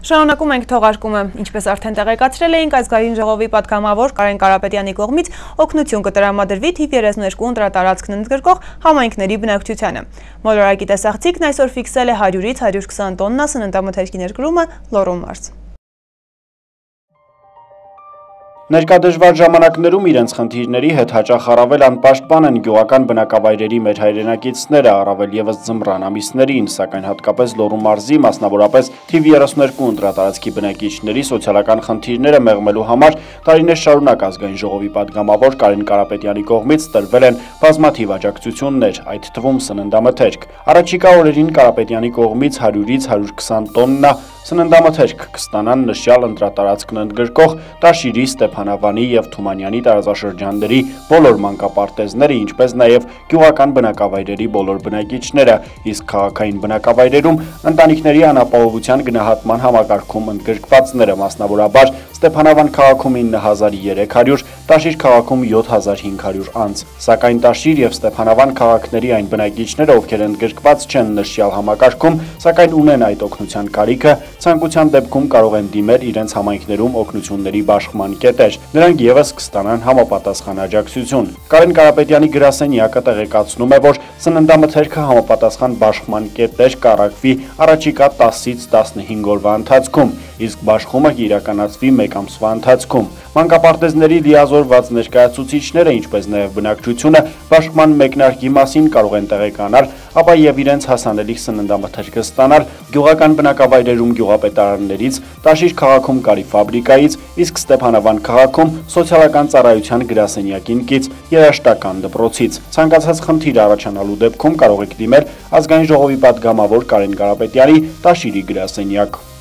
Շարունակում ենք թողարկումը, ինչպես արդեն տեղեկացրել էինք, ազգային ժողովի պատգամավոր Կարեն Կարապետյանի կողմից օգնություն կտրամադրվի թիվ 32 ընտրատարածքն ընդգրկող համայնքների բնակչությանը։ Մոլորակի տեսախցիկն այսօր ֆիքսել է 100-ից 120 տոննա սննդամթերքի ներկրումը Լոռու մարզ։ Ներկադժվար ժամանակներում իրենց խնդիրների հետ հաճախ առավել անպաշտպան են գյուղական բնակավայրերի մեր հայրենակիցները, առավել ևս ձմռան ամիսներին, սակայն հատկապես Լոռու մարզի, մասնավորապես թիվ 32 ընտրատարածքի բնակիչների սոցիալական խնդիրները մեղմելու համար տարիներ շարունակ ազգային ժողովի պատգամավոր Կարեն Կարապետյանի կողմից տրվել են բազմաթիվ աջակցություններ, այդ թվում սննդամթերք։ Առաջիկա օրերին Կարապետյանի կողմից 100-ից 120 տոննա սննդամթերք կստանան նշյալ ընտրատարածքն ընդգրկող Տաշիրի, Ստեփանավանի և Թումանյանի տարածաշրջանների բոլոր մանկապարտեզները, ինչպես նաև գյուղական բնակավայրերի բոլոր բնակիչները, իսկ քաղաքային բնակավայրերում ընտանիքների անապահովության գնահատման համակարգում ընդգրկվածները, մասնավորաբար Ստեփանավան քաղաքում 9300, Տաշիր քաղաքում 7500 անձ, սակայն Տաշիր և Ստեփանավան քաղաքների այն բնակիչները, ովքեր ընդգրկված չեն նշյալ համակարգում, սակայն ունեն այդ օգնության կարիքը, ցանկության դեպքում կարող են դիմել իրենց համայնքներում օգնությունների բաշխման կետեր, նրանք ևս կստանան համապատասխան աջակցություն։ Կարեն Կարապետյանի գրասենյակը տեղեկացնում է, որ սննդամթերքը համապատասխան բաշխման կետեր կառաջվի առաջիկա 10-ից 15 օրվա ընթացքում, իսկ բաշխումը կիրականացվի 1 ամսվա ընթացքում։ Մանկապարտեզների լիազորված ներկայացուցիչները, ինչպես նաև բնակչությունը բաշխման մեկնարկի մասին կարող են տեղեկանալ, ապա եւ իրենց հասանելի սննդամթերքը ստանալ գյուղական բնակավայրերում գյուղապետարաններից, Տաշիր քաղաքում կարի ֆաբրիկայից, իսկ Ստեփանավան քաղաքում սոցիալական ծառայության գրասենյակին կից երաշտական դպրոցից։ Ցանկացած խնդիր առաջանալու դեպքում կարող եք դիմել ազգային ժողովի պատգամավոր Կարեն Կարապետյանի Տաշիրի գրասենյակ։